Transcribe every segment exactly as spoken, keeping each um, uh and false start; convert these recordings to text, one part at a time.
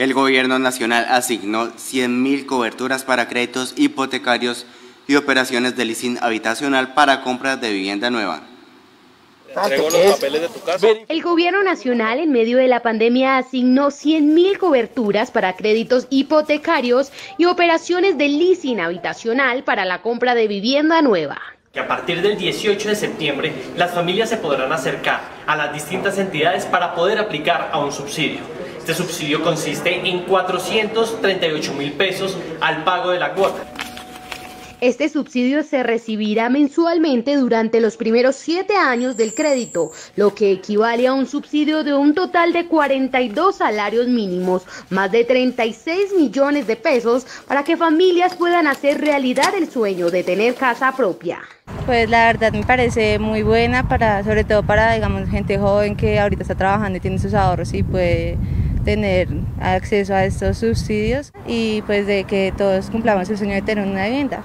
El gobierno nacional asignó cien mil coberturas para créditos hipotecarios y operaciones de leasing habitacional para compras de vivienda nueva. Entregó los papeles de tu casa. El gobierno nacional en medio de la pandemia asignó cien mil coberturas para créditos hipotecarios y operaciones de leasing habitacional para la compra de vivienda nueva. Que a partir del dieciocho de septiembre las familias se podrán acercar a las distintas entidades para poder aplicar a un subsidio. Este subsidio consiste en cuatrocientos treinta y ocho mil pesos al pago de la cuota. Este subsidio se recibirá mensualmente durante los primeros siete años del crédito, lo que equivale a un subsidio de un total de cuarenta y dos salarios mínimos, más de treinta y seis millones de pesos para que familias puedan hacer realidad el sueño de tener casa propia. Pues la verdad me parece muy buena, para, sobre todo para, digamos, gente joven que ahorita está trabajando y tiene sus ahorros y puede tener acceso a estos subsidios, y pues de que todos cumplamos el sueño de tener una vivienda.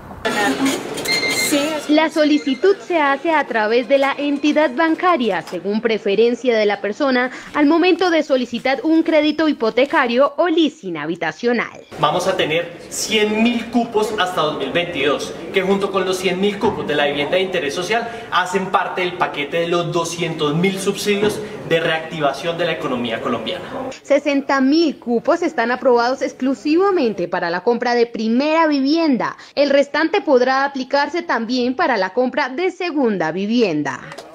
La solicitud se hace a través de la entidad bancaria, según preferencia de la persona, al momento de solicitar un crédito hipotecario o leasing habitacional. Vamos a tener cien mil cupos hasta dos mil veintidós, que junto con los cien mil cupos de la vivienda de interés social hacen parte del paquete de los doscientos mil subsidios de reactivación de la economía colombiana. sesenta mil cupos están aprobados exclusivamente para la compra de primera vivienda. El restante podrá aplicarse también para la compra de segunda vivienda.